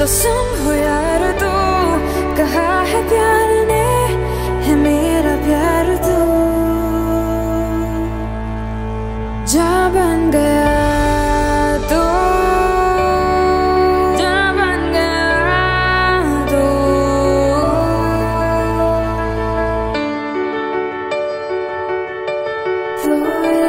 कसम हो यार तू, कहा है प्यार ने, है मेरा प्यार तू। जा बन गया तू, जा बन गया तू। तू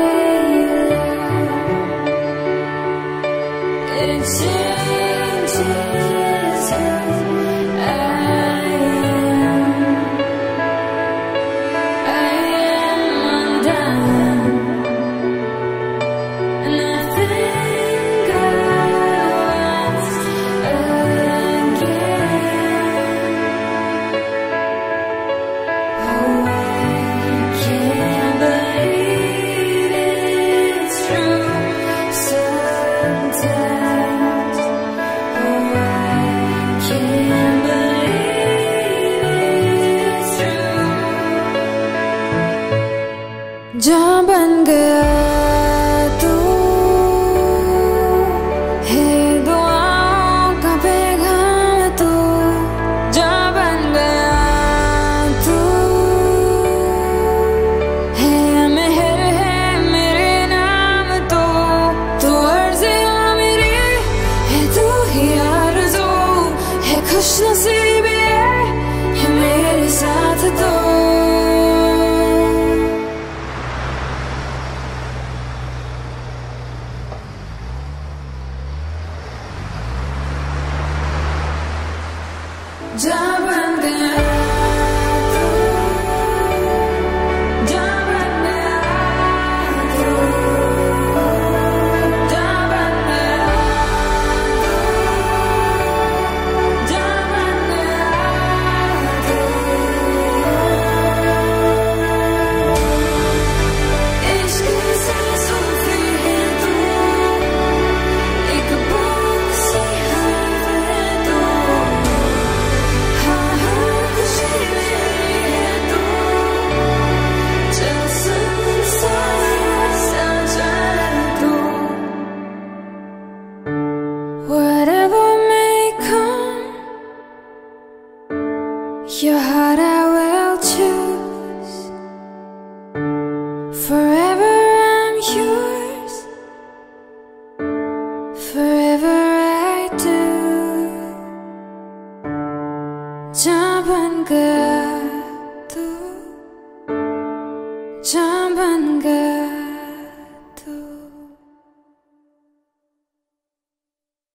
जा बन गया तू, है दुआओं का पैगाम तू। जा बन गया तू, है मेहर है मेरे नाम तो। तू अर्ज़ियां मेरी है, तू ही आरज़ू है, खुशनसीबी है मेरे साथ तो। जा बन गया तू, जा बन गया तू, जा बन गया तू, जा बन गया तू। इश्क से सूफी है तू, एक बुक सी हर्फ है तू। Whatever may come, your heart I will choose. Forever I'm yours, forever I do. जा बन गया तू, जा बन गया।